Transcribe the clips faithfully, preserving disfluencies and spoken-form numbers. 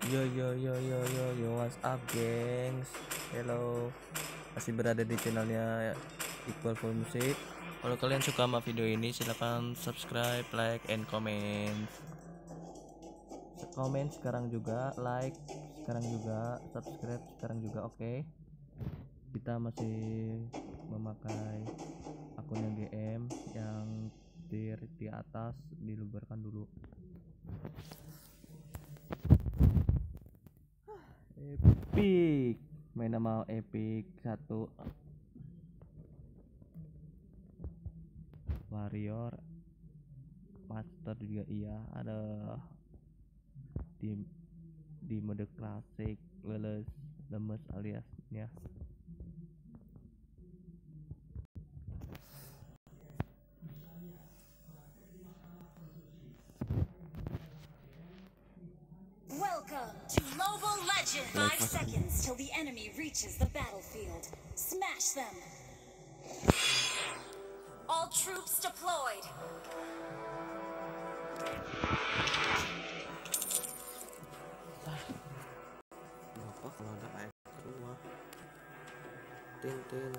Yo yo yo yo yo yo what's up gengs. Hello, masih berada di channelnya Iqbal Full Music. Kalau kalian suka sama video ini silahkan subscribe, like, and comment. Komen sekarang juga, like sekarang juga, subscribe sekarang juga, oke okay? Kita masih memakai akun yang G M yang di, di atas diluberkan dulu. Epic, main nama Epic satu Warrior Master juga iya, ada di di mode klasik leles lemes aliasnya. Welcome to Mobile Legend. Five seconds till the enemy reaches the battlefield. Smash them. All troops deployed. Kenapa kalau ada air keluar? Tin tin.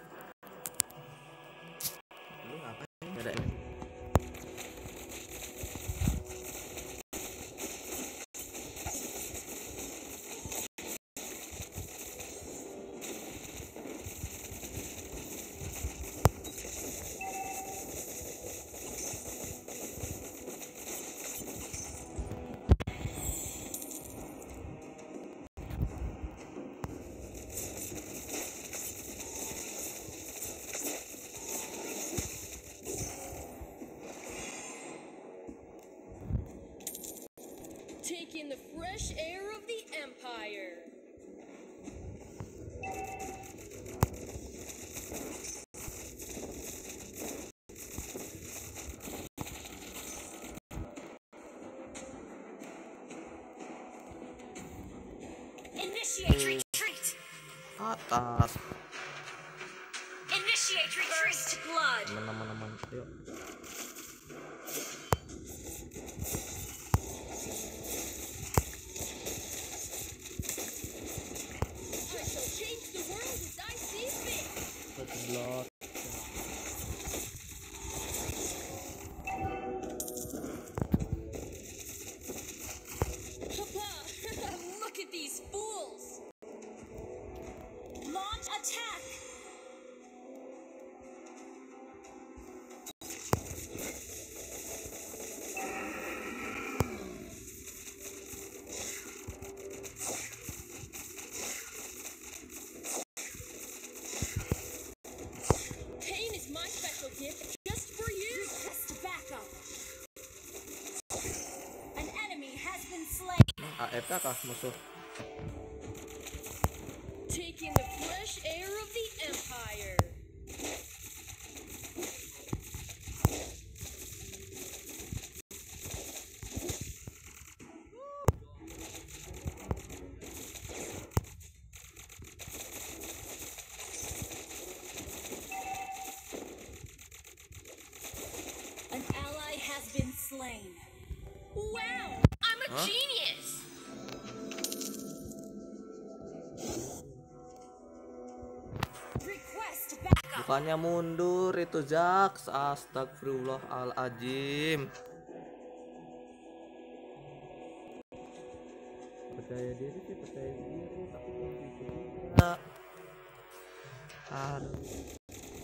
Lu ngapain? Gak ada ini. Taking the fresh air of the Empire. Initiate retreat. Atas. Initiate retreat. First blood. Teman-teman, yuk. I shall change the world as I see fit. First blood. Papa, look at these fools. Launch attack. Pain is my special gift just for you. Request backup. An enemy has been slain. A F K kah musuh? Taking the fresh air of the Empire. An ally has been slain. Wow, I'm a Huh? genius. Request backup. Bukannya mundur itu Jax. Astagfirullahaladzim. Percaya diri sih percaya diri, tapi kalau gitu juga. Harus.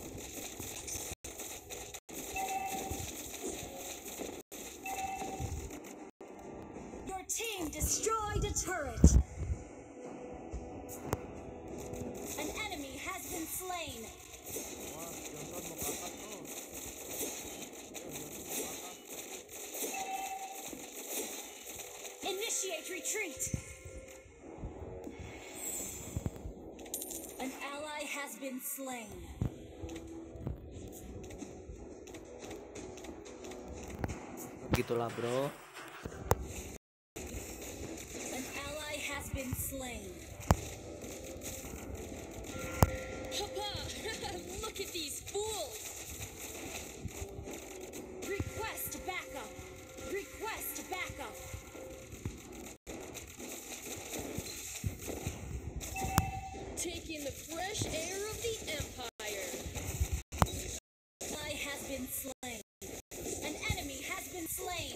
Your team destroyed a turret. An enemy has been slain. Initiate retreat. An ally has been slain. Gitulah bro. An ally has been slain. Papa, look at these fools. Request backup. Request backup. fresh air of the Empire. Ally has been slain. An enemy has been slain.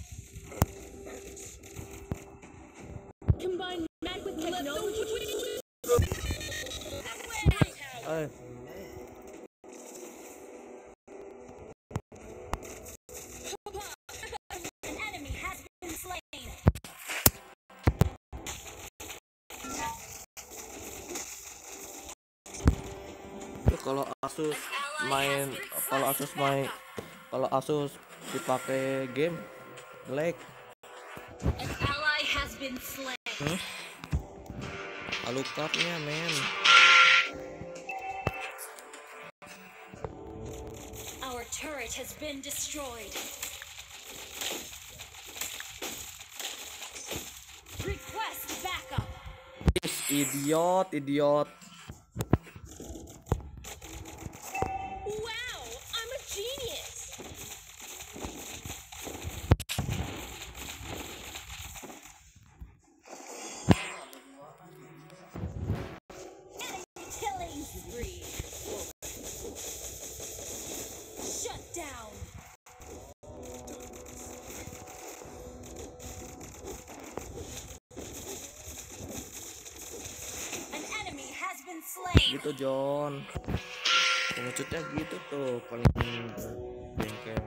Combine magic with technology. Eh, An enemy has been slain. tuh kalau Asus main, kalau Asus main, kalau Asus dipakai game, lag. An ally has been slain. Hmm? Alucardnya men. Our turret has been destroyed. Request backup. Idiot, idiot. Wow, I'm a genius. Killing spree. Shut down. An enemy has been slain. Gitu John. Pengecutnya gitu tuh paling bengkel.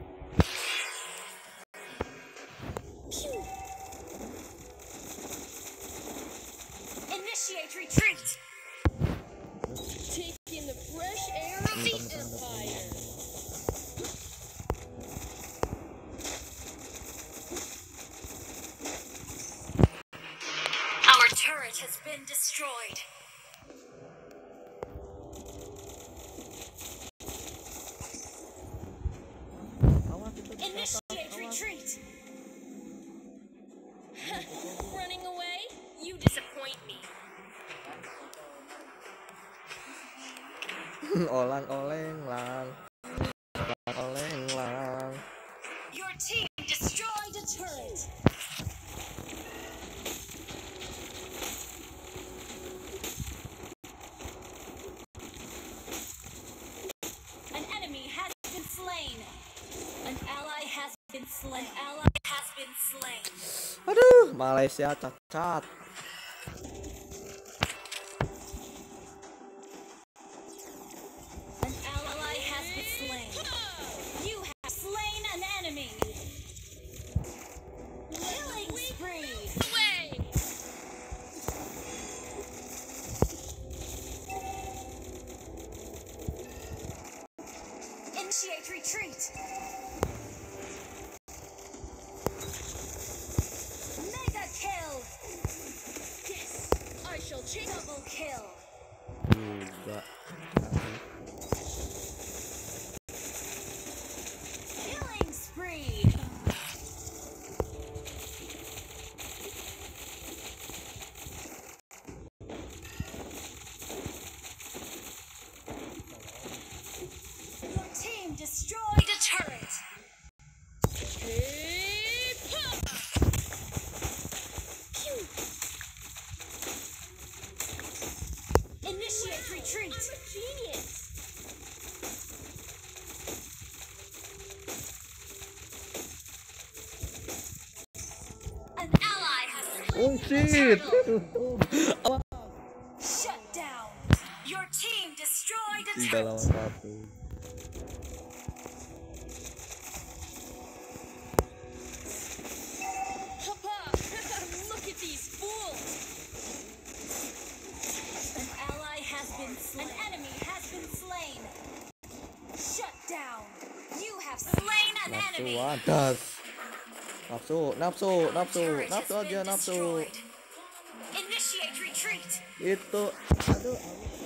Pew. Initiate retreat. Take in the fresh air of the Empire. Our turret has been destroyed. Initiate retreat. Running away? You disappoint me. Olang oleng lang. Olang oleng lang. Your team destroyed a turret. An enemy has been slain. An ally has been slain. An ally has been slain. Aduh, Malaysia cacat. An ally has been slain. You have slain an enemy. Killing spree. Away! Initiate retreat. Mega kill. Yes, I shall change. Double kill. Juga. Killing spree. Your team destroyed a turret. Hey, pop! Pew. Initiate retreat. I'm a genius. An ally has Oh shit. shut down. Your team destroyed a Tiga lawan turret. satu. Papa, look at these fools. An ally has been slain. An enemy has been slain. Shut down. You have slain an Nafsu enemy. wadas. Nafsu, nafsu, nafsu, Turret has nafsu aja been nafsu. destroyed. Initiate retreat. Itu. Aduh.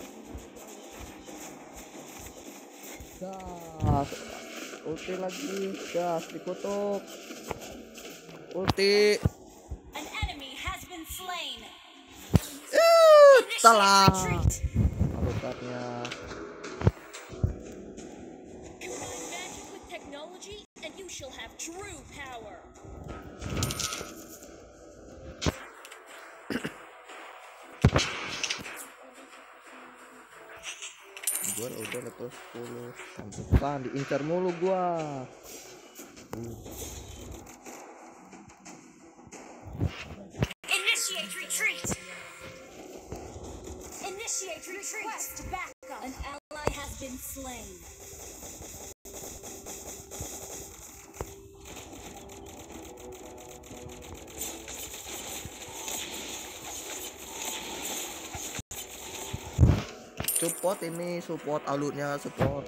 Gas. Ulti lagi, gas dikutuk. Ulti. An enemy has been slain. Eh, Initiate salah. retreat. Alucardnya. Combine magic with technology, and you shall have true power. level sepuluh. Pantesan diincar mulu gua. Uh. Initiate retreat. Initiate retreat. Request backup. An ally has been slain. Support ini, support alutnya, support.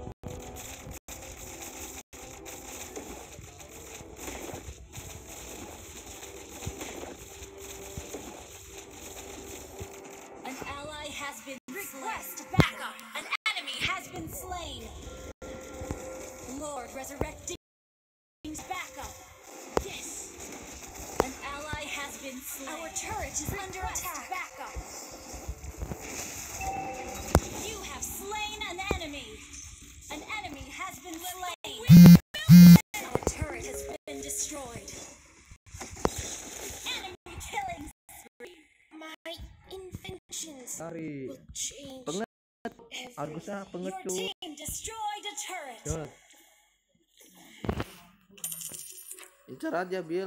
An ally has been request backup. An enemy has been slain. Lord resurrecting backup. Yes. An ally has been slain. Our turret is under attack. Backup. You have slain an enemy. An enemy has been slain. Our turret has been destroyed. Enemy killing spree. My inventions Tarik. will change. Penget. Argusnya Your pengecut. team destroyed a turret. Cut. Incar aja Bill.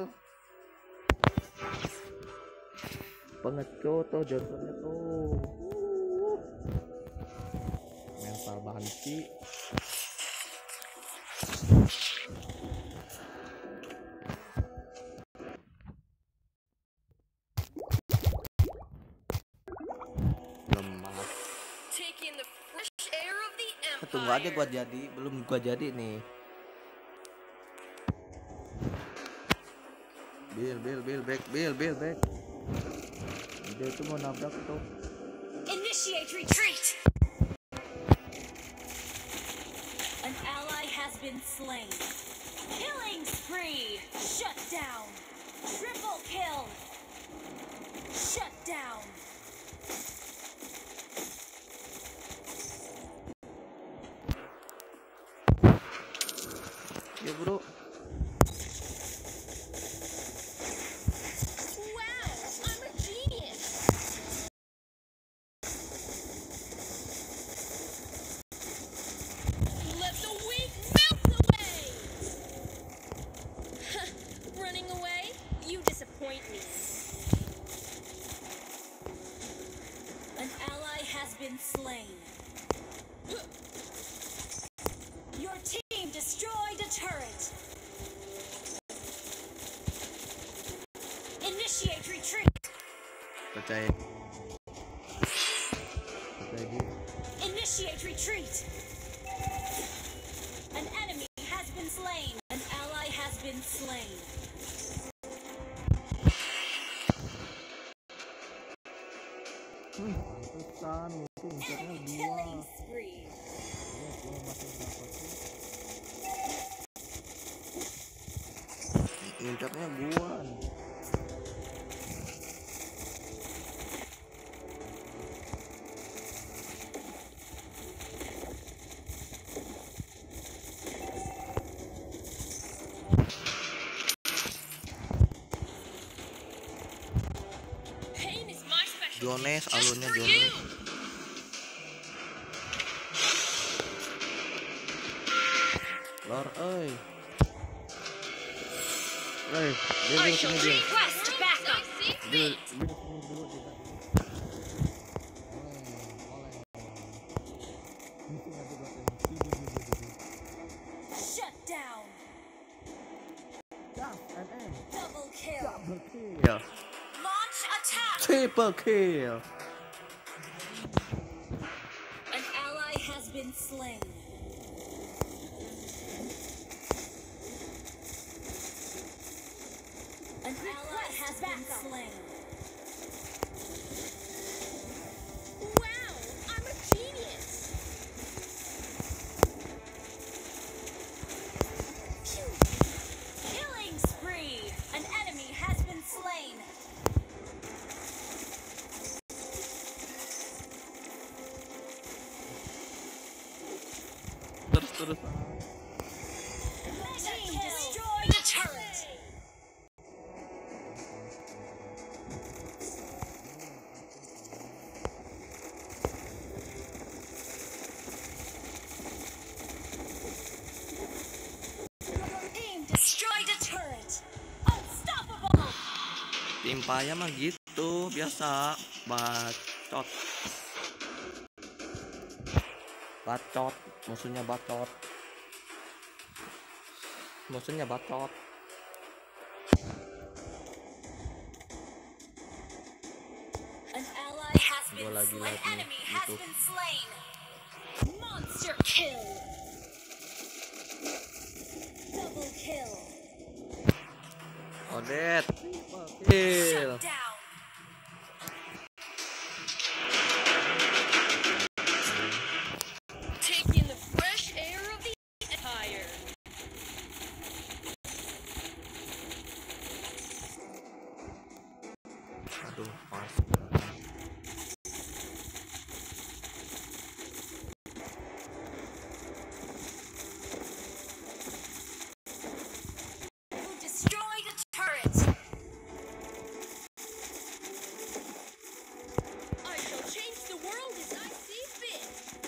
Pengecut tuh Johnsonnya tuh. Uh. Mental banci. Lemah. Taking the fresh air of the empire. Tunggu aja gua jadi, belum gua jadi nih. Bill, Bill, Bill, back, Bill, Bill, back. Dia itu mau nabrak tuh. Initiate retreat. An ally has been slain. Killing spree. Shut down. Triple kill. Shut down. Ya bro. Wow, I'm a genius. Let the weak melt away. Running away? You disappoint me. An ally has been slain. Your team destroyed a turret. Initiate retreat. Percaya. Percaya dia. Initiate retreat. An enemy has been slain. An ally has been slain. Hmm, pantesan itu incarnya Enemy dua. killing spree. Ya, gua masih dapat sih. Incarnya gua. Pain is my specialty. Jones, Just alurnya for Jones. you. Lor, oi. Oi, dia I di shall sini dia. Request backup. Dia dia di sini dulu dia. Shut down. Double kill. Ya, Launch attack. triple kill. An ally has been slain. An ally has been slain. Wow, I'm a genius. Phew. Killing spree. An enemy has been slain. Terus terus. Team destroyed a turret. Tim paya mah gitu biasa, bacot. Bacot, musuhnya bacot. Musuhnya bacot. An ally has been Gua lagi slain. live An nih, enemy has YouTube. been slain. Monster kill. Double kill. Odet. Kill. Shut down. Take in the fresh air of the empire. Aduh, pas. You destroy the turret. I shall change the world as I see fit.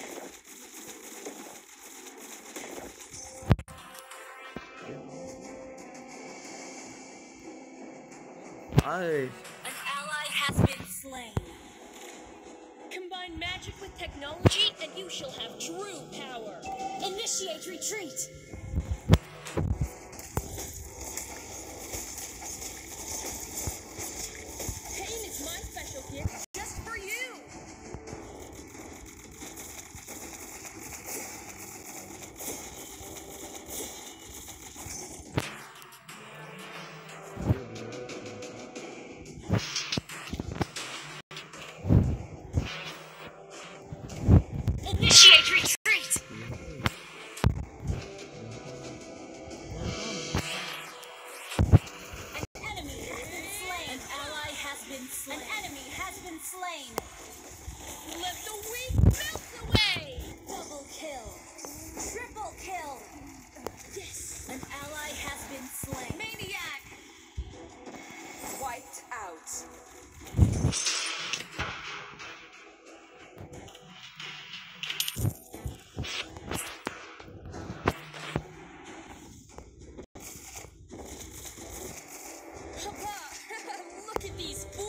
Ay, An ally has been slain. Combine magic with technology, and you shall have true power. Initiate retreat. Pain is my special gift, just for you. Initiate retreat. An enemy has been slain. An ally has been slain. An enemy has been slain. Let the weak melt away. Double kill. Triple kill. Yes. An ally has been slain. Maniac. Wiped out. Papa, look at these fools.